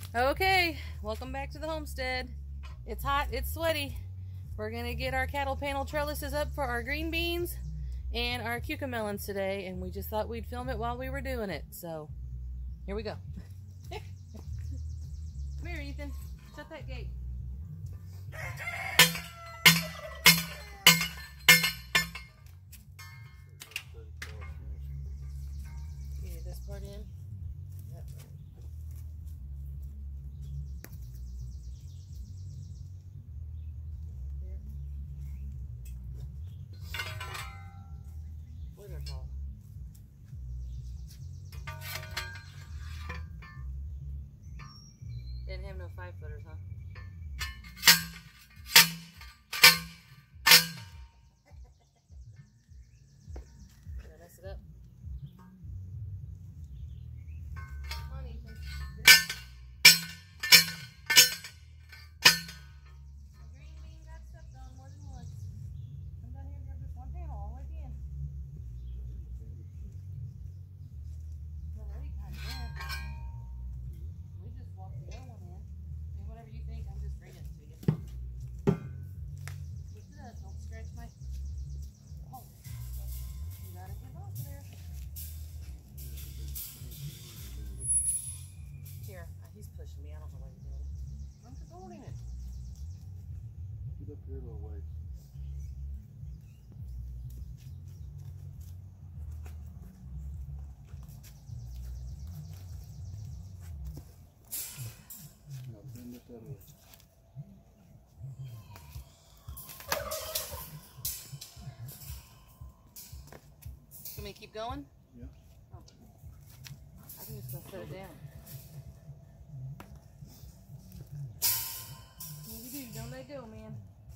Okay, welcome back to the homestead. It's hot, it's sweaty. We're gonna get our cattle panel trellises up for our green beans and our cucamelons today, and we just thought we'd film it while we were doing it. So, here we go. Come here, Ethan. Shut that gate. You get this part in. Yep. Wonderful. Didn't have no 5-footers, huh? Did I mess it up? Come on, Ethan. My green bean got stepped on more than once. I'm down here for just one panel all the way at the end. Well, we kind of did. We just walked the other one in. I mean, whatever you think, I'm just bringing it to you. Lift it up, don't scratch my... Oh, you gotta get off of there. Here, he's pushing me. I don't know what he's doing. I'm supporting it. Get up here a little ways. Now bend it that way. Can we keep going? Yeah. Oh. I think it's gonna set it down. Easy do, don't let go, man.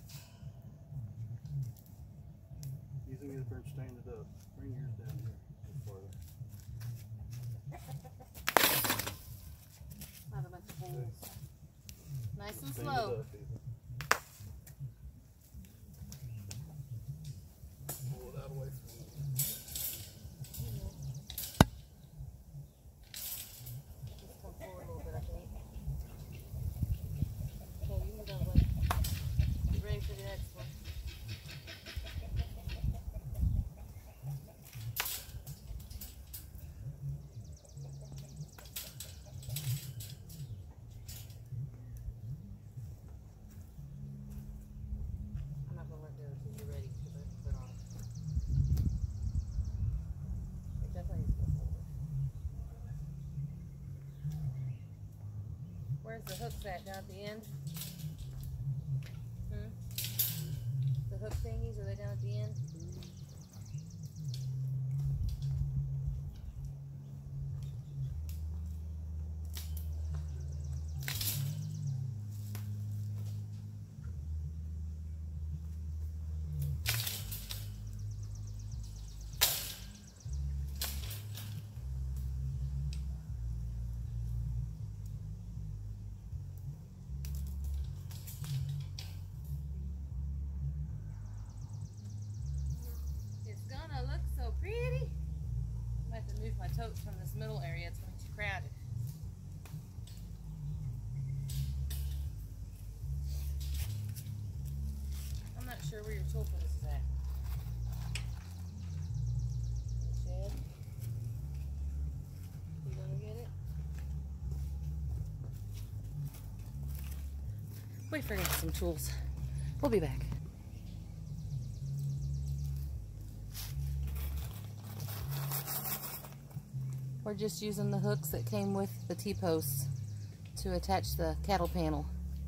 You think it's better stand it up? Bring yours down here a little farther. I have a bunch of holes. Nice and Stand slow. it up, Ethan. Pull it out away from you. Just come forward a little bit, I think. Okay, you move out of the way. Get ready for the next one. I'm not gonna let go until you're ready to put on. It definitely needs to go forward. Where's the hooks at? Down at the end? The hook thingies, are they down at the end? It's gonna look so pretty. I have to move my totes from this middle area, it's going to be too crowded. I'm not sure where your tool for this is at. Shed. You gonna get it? We forgot some tools. We'll be back. We're just using the hooks that came with the T-posts to attach the cattle panel.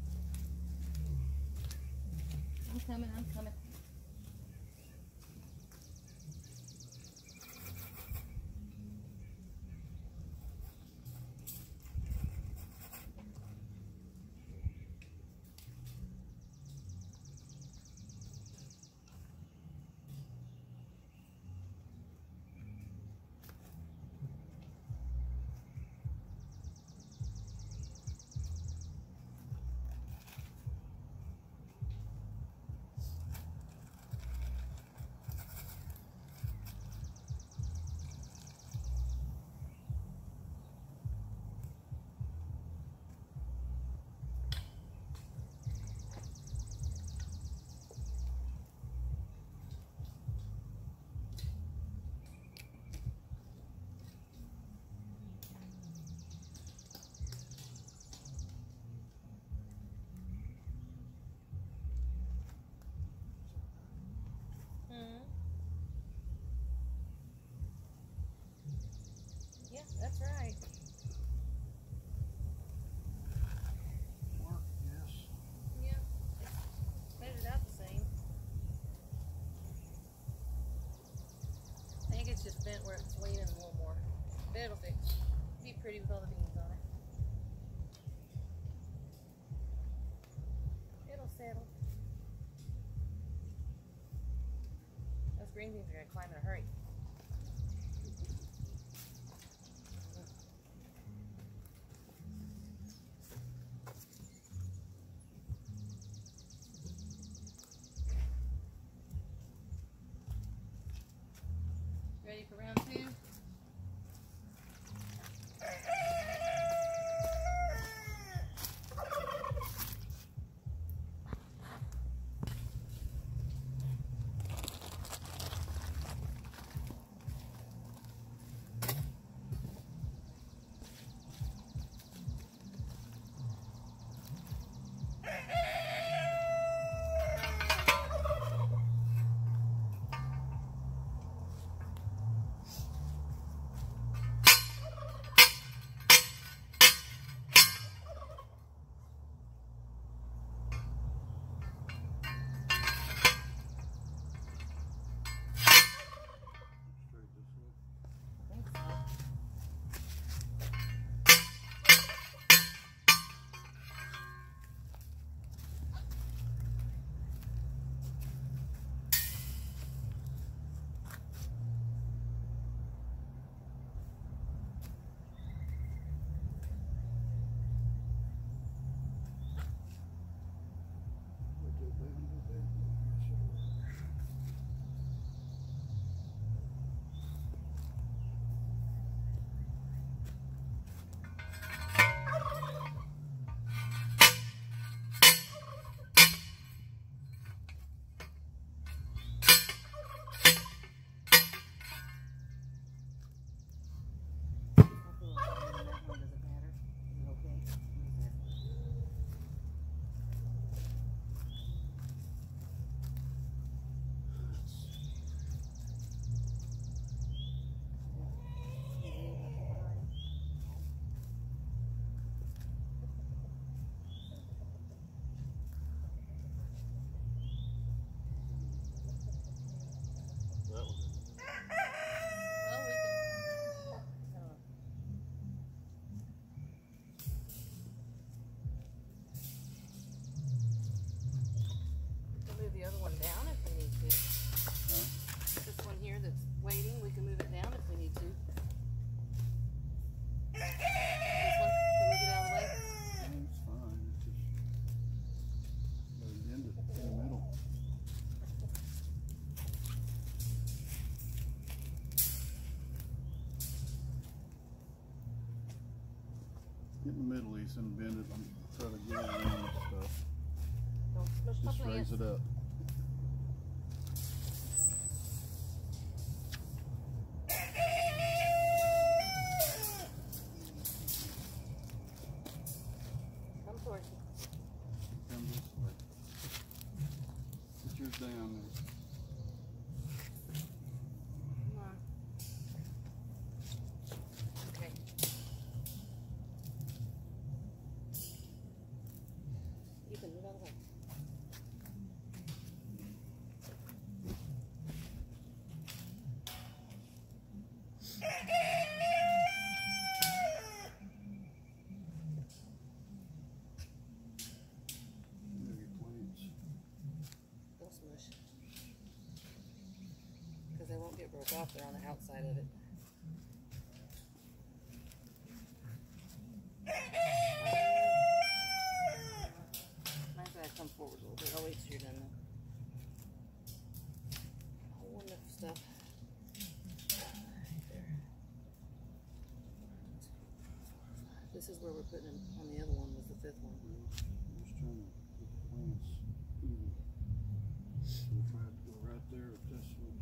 I'm coming, I'm coming. It's leaning a little more. But it'll fix. Be pretty with all the beans on it. It'll settle. Those green beans are going to climb in a hurry. Ready for round 2? The other one down if we need to. This one here that's waiting, we can move it down if we need to. This one, can we get out of the way? It's fine. It's just end it in the middle. Get in the middle, Lisa, and bend it. I'm trying to get it around this stuff. Don't smush my Just raise it up. Come towards me. Come this way. Put yours down there. Come on. Okay. Ethan, move out of the way. Don't smush. Because they won't get broke off. They're on the outside of it. Might as well come forward a little bit. I'll wait till you're done though. Whole enough stuff. Right there. This is where we're putting them on the other one was the 5th one. I'm just trying to get the plants even. So we'll try to go right there with this one.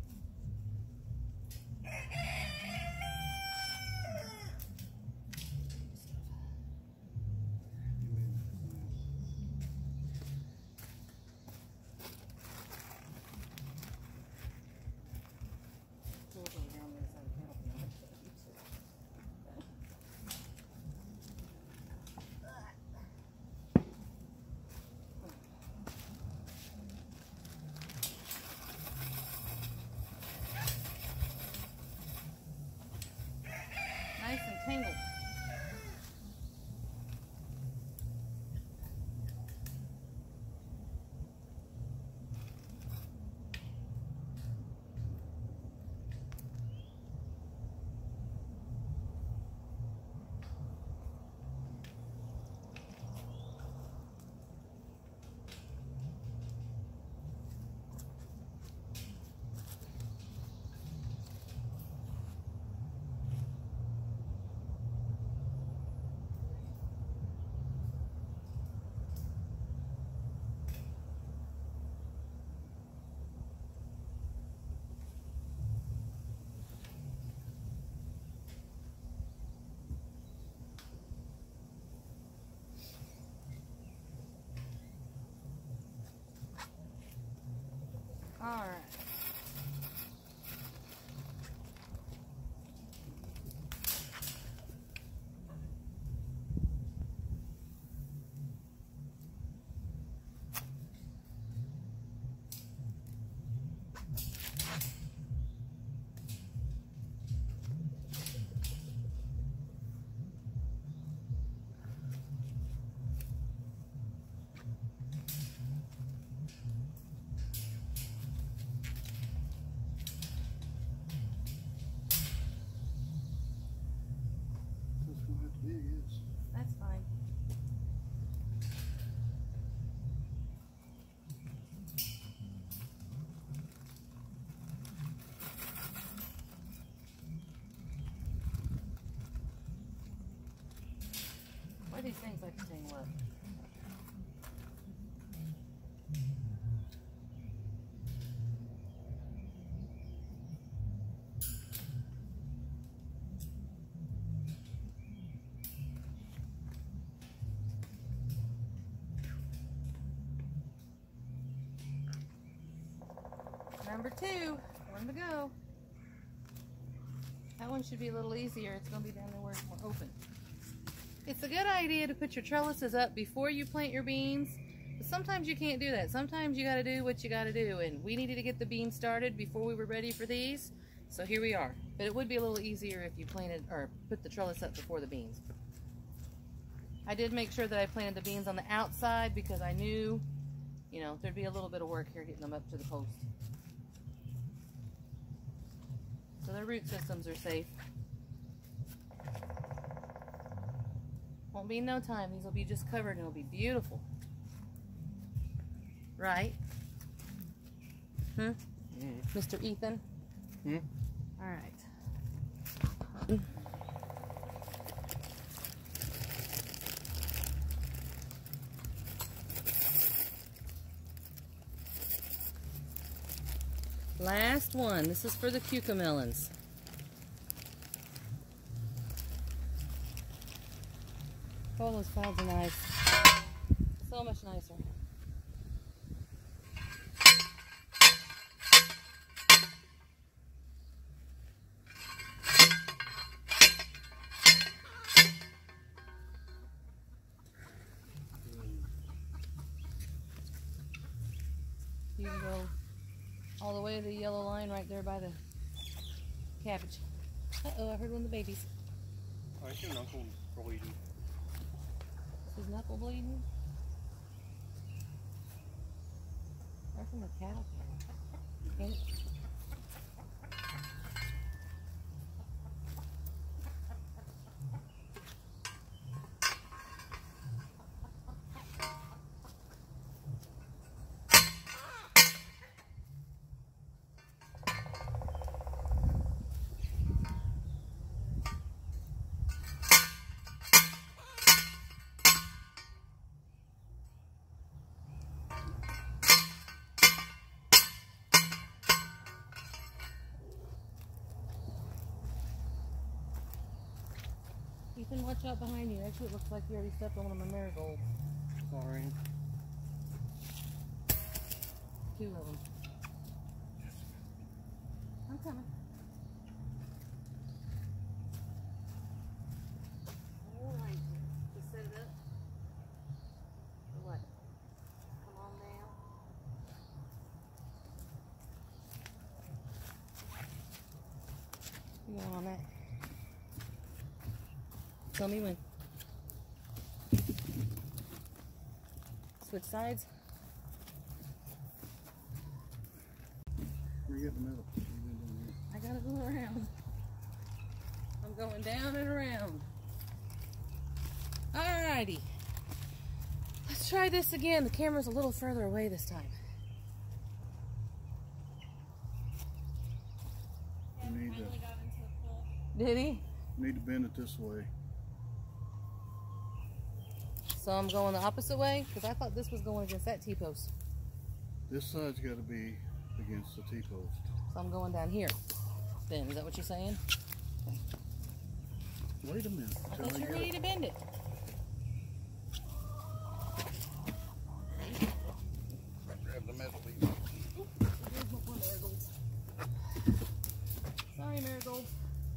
things like to tangle up. Number 2, one to go. That one should be a little easier. It's going to be down there where it's more open. It's a good idea to put your trellises up before you plant your beans, but sometimes you can't do that. Sometimes you got to do what you got to do, and we needed to get the beans started before we were ready for these, so here we are. But it would be a little easier if you planted or put the trellis up before the beans. I did make sure that I planted the beans on the outside because I knew, you know, there'd be a little bit of work here getting them up to the post. So their root systems are safe. Won't be no time. These will be just covered and it'll be beautiful. Right? Mr. Ethan? All right. Last one. This is for the cucamelons. Oh, those clouds are nice. So much nicer. You can go all the way to the yellow line right there by the cabbage. Uh-oh, I heard one of the babies. I see knuckle bleeding. Is his knuckle bleeding? Or from the cattle pen. Ethan, watch out behind you. Actually, it looks like you already stepped on one of my marigolds. Sorry. 2 of them. I'm coming. Alright, just set it up. Or what? Come on now. You going on that? Tell me when. Switch sides. Where you get the middle? I gotta go around. I'm going down and around. Alrighty. Let's try this again. The camera's a little further away this time. You need to, Did he? need to bend it this way. So I'm going the opposite way? Because I thought this was going against that T-post. This side's got to be against the T-post. So I'm going down here. Then, is that what you're saying? Wait a minute. I thought you were ready to bend it. Grab the metal piece. Here's my poor marigolds. Sorry, marigolds.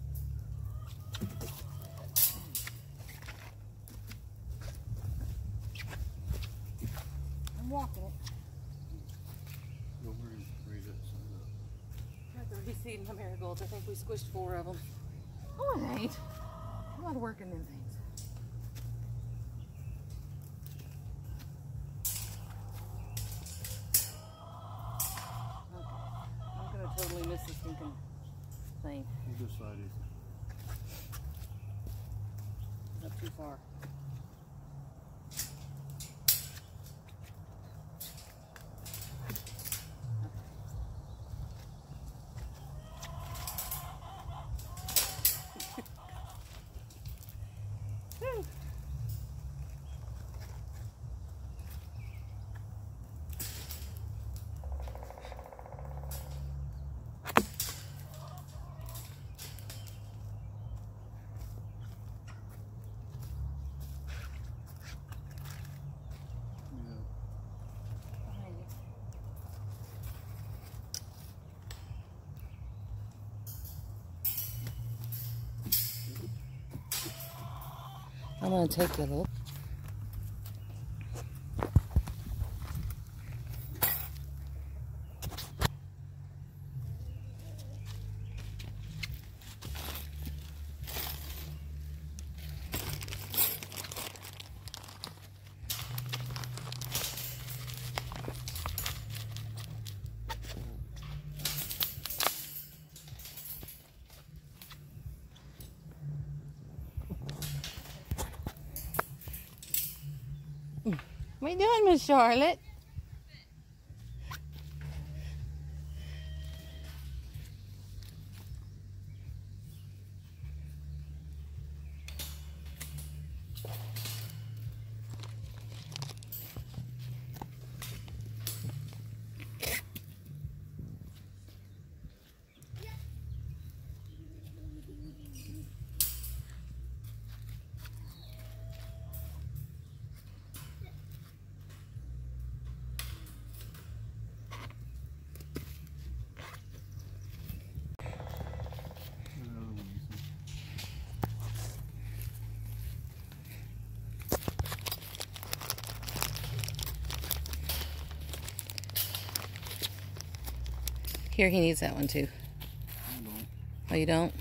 I'm walking it. Go over and raise that side up. I have to reseed my marigolds. I think we squished 4 of them. Oh, it ain't. I'm not working them things. Okay. I'm gonna totally miss this stinking thing. This side is. Not too far. going to take a look. What are you doing, Miss Charlotte? Here, he needs that one too. I don't. Oh, you don't?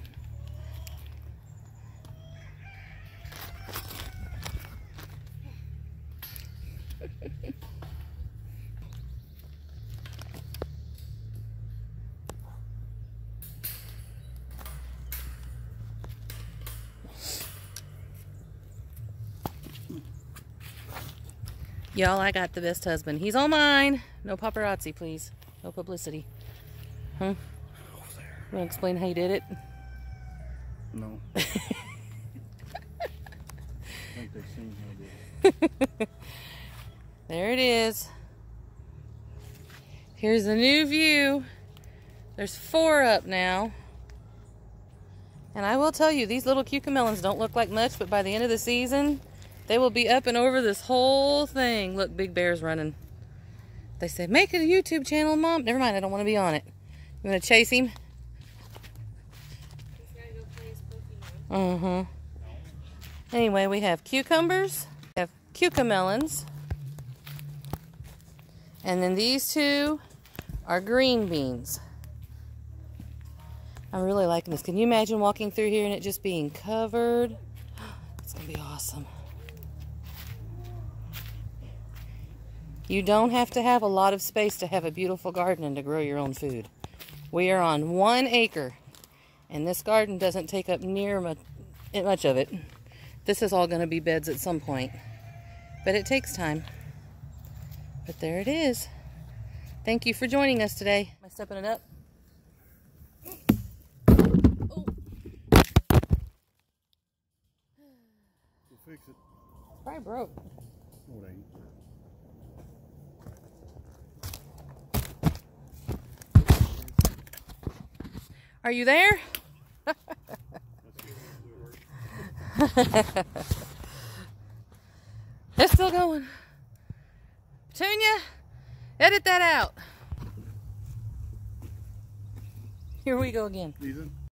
Y'all, I got the best husband. He's all mine. No paparazzi, please. No publicity. Huh? You want to explain how you did it? No. I think they've seen how I did it. There it is. Here's the new view. There's 4 up now. And I will tell you, these little cucamelons don't look like much, but by the end of the season, they will be up and over this whole thing. Look, Big Bear's running. They said, make it a YouTube channel, Mom. Never mind, I don't want to be on it. You want to chase him? He's gotta go play his Pokemon. Anyway, we have cucumbers, we have cucamelons, and then these 2 are green beans. I'm really liking this. Can you imagine walking through here and it just being covered? It's going to be awesome. You don't have to have a lot of space to have a beautiful garden and to grow your own food. We are on 1 acre, and this garden doesn't take up near much of it. This is all going to be beds at some point, but it takes time. But there it is. Thank you for joining us today. Am I stepping it up? Oh. We'll fix it. Probably broke. No, it ain't. Are you there? It's still going. Petunia, edit that out. Here we go again. Ethan?